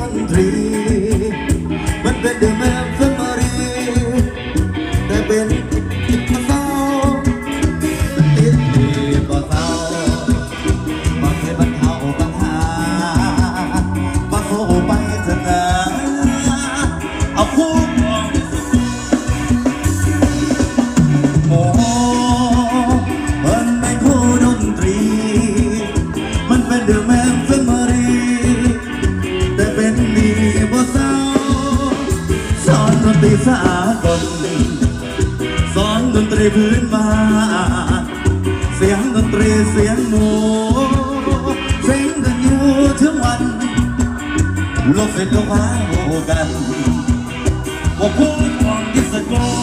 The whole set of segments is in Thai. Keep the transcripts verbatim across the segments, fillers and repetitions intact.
นตรีมันเป็นเดอะแมนซัมมารีแต่เป็นติดมาเศร้ามันติดดีก็เศร้ามาให้บรรเทาปัญหามาสู้ไปเถอะนะเอาคู่โอ้มันไม่คู่ดนตรีมันเป็นเดอะแมนซัมมารีแต่เป็นดีบ่เศร้าสอนดนตรีสากลสอนดนตรีพื้นบ้านเสียงดนตรีเสียงหมูเสียงกันอยู่ถึงวันโลกเสร็จก็ว้าวกันว่าพูดความคิดสะกด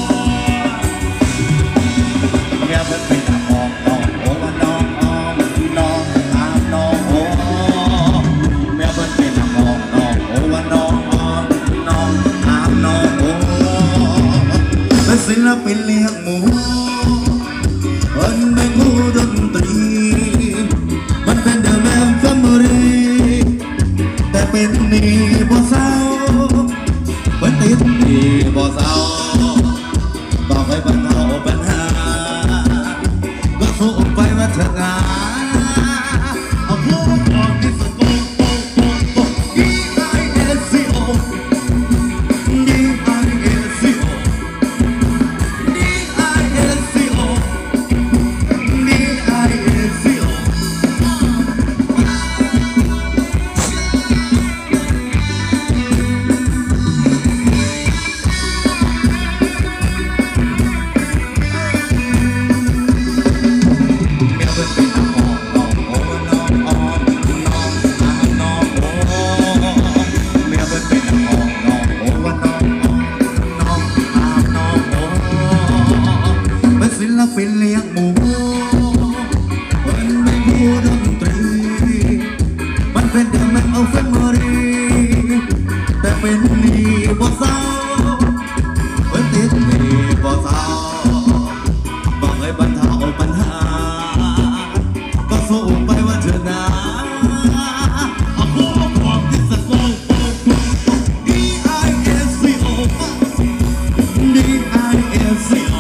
แม่เป็นไปตามน้องน้องโอ้ว่าน้องน้องน้องตามน้องโอ้แม่เป็นไปตามน้องน้องโอ้ว่าน้องน้องน้องตามน้องโอ้เป็นศิลปินเลี้ยงหมูมันเป็นผู้ดนตรีมันเป็นเดอะแมนซัมมารีแต่เป็นนี่บ่เศร้าเป็นติดนี่บ่เศร้าบอกให้บรรเทาปัญหาก็สู้ไปวัฒนาเอาพูดออกที่สะกดดีไอเอสซีโอดีไอเอสซีโอดีไอเอสซีโอดีไอเอสซีโอเป็นเลี้ยงหมูมันไม่ผู้ดนตรีมันเป็นเดอะแมนซัมมารีแต่เป็นนี่บ่เศร้าเป็นติดนี่บ่เศร้าบอกให้บรรเทาปัญหาก็สู้ไปว่าเถอะนะเอาพวกความคิดสะกด D I S C O D I S C O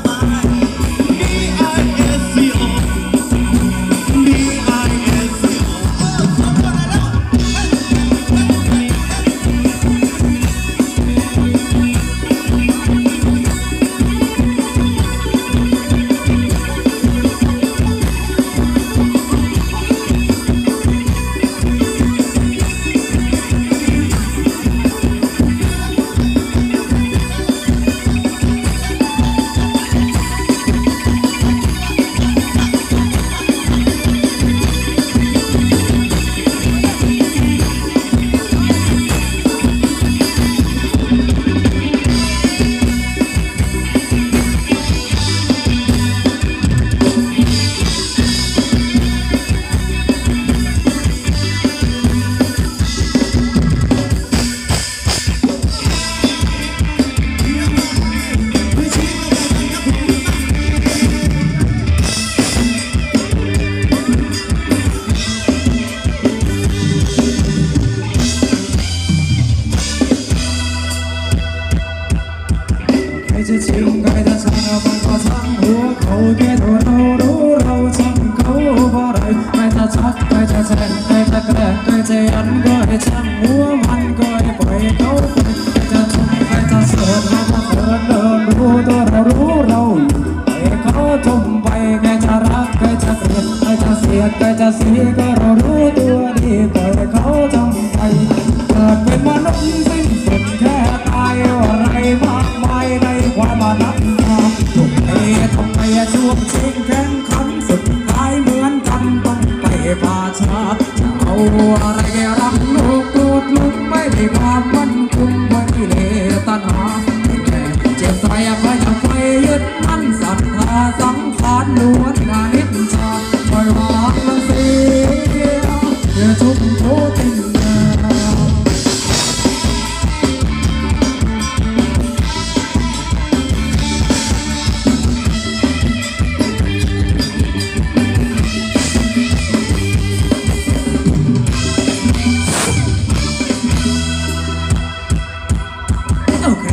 จะจริงใครจะช่างมันก็ช่างหัวเขาแค่ตัวเรารู้เราช่างเขาเพราะอะไรใครจะชักใครจะแช่งใครจะแกล้งใครจะยันก็ให้ช่างหัวมันก็ให้ปล่อยเขาไปใครจะชมใครจะเสิร์ฟใครจะเสิร์ฟเดินรู้ตัวเรารู้เราอยู่ให้เขาชมไปใครจะรักใครจะเกลียดใครจะเสียดใครจะเสียก็เรารู้ตัวดีปล่อยเขาทำไปเกิดเป็นมนุษย์สิ้นสุดแค่ตายอะไรมากมายในความมานับนาทุกเพทำไมช่วงชิงแข่งขันสุดท้ายเหมือนกันต้องไปป่าช้าจะเอาอะไรรักลูกโกรธลูกไม่ได้ความมั่นคงไม่ได้ตัณหาแค่เจ็บใจไปอยากไปยึดมั่นศรัทธาสังขารล้วนนานิจชาปล่อยวางมันเสียเพื่อทุกโทษทิ้ง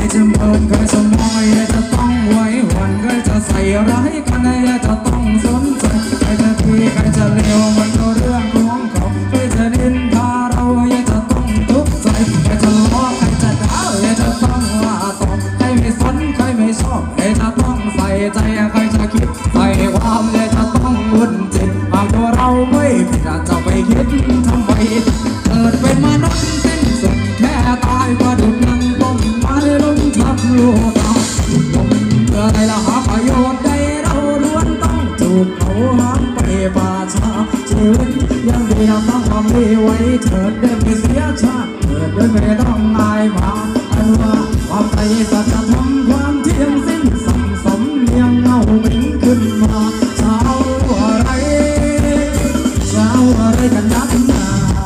จะเมินใครจะมองใครจะต้องไว้หวันใครจะใส่ร้ายกันใครจะต้องสนใจใครจะดีใครจะเลวมันก็เรื่องของเขาใครจะนินทาเราใครจะต้องทุกข์ใจใครจะล้อใครจะด่าใครจะต้องว่าตอบใครไม่สนใครไม่ชอบใครจะต้องใส่ใจใครจะคิดใส่ความใครจะต้องวุ่นจิตหากตัวเราไม่ผิดจะไปคิดทำไมเกิดเป็นมนุษย์สิ้นสุดแค่ตายก็ดุจนังต้นไม้ล้มทับลูกเราผมเพื่ออะไรล่ะหาประโยชน์ใดเราล้วนต้องถูกเขาหามไปป่าช้าชีวิตยังดีนะฟังความดีไว้เถิดได้ไม่เสียชาติเกิดด้วยไม่ต้องอายมาอันว่าความใจสัจธรรมความเที่ยงสิ้นสั่งสมเนียงเงาเป็นขึ้นมาเช้าอะไรเช้าอะไรกันนักหนา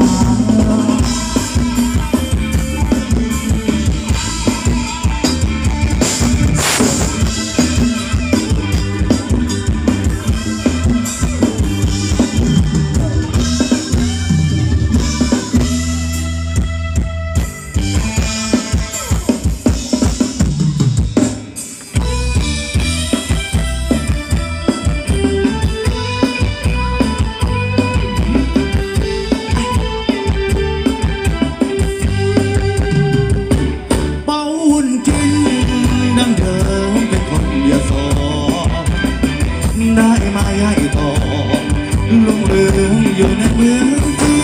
ได้มาใหญ่โตลุงเรืองอยู่ในเมืองจี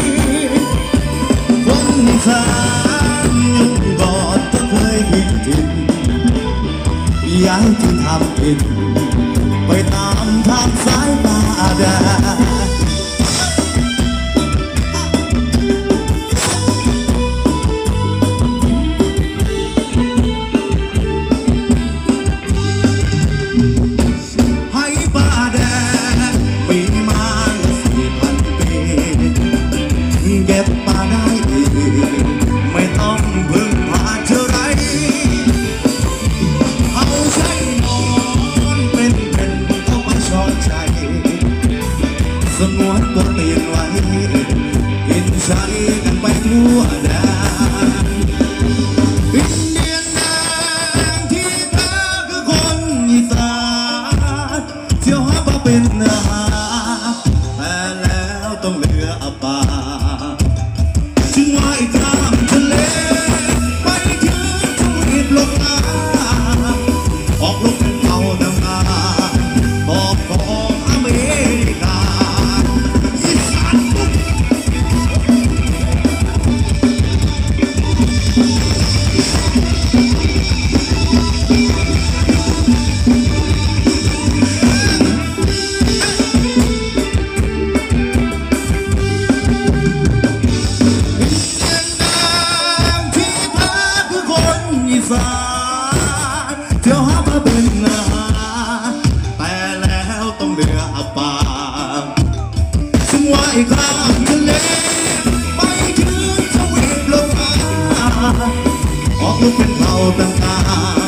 คนสานยุคก่อนก็เคยคิดถึงย้ายที่ทำกินไปตามทางสายตาแดงเก็บมาได้ไม่ต้องพึ่งพาเท่าไรเอาใจนอนเป็นเป็นเข้ามาชอบใจสงวนตัวเตียนไว้กินใจกันไปทั่วแดนอินเดียนนางที่เธอคือคนอีสานเที่ยวหามาเป็นอาหารแต่แล้วต้องเหลืออับปาจึงว่ายข้ามทะเลไปถึงทวีปโลกนาออกลบเป็นเผ่าดำนาตอบของอเมริกาอีสานเที่ยวหามาเป็นอาหารแต่แล้วต้องเหลืออับปางซึ่งว่ายข้ามทะเลไปถึงทวีปโลกาออกลูกเป็นเผ่าต่าง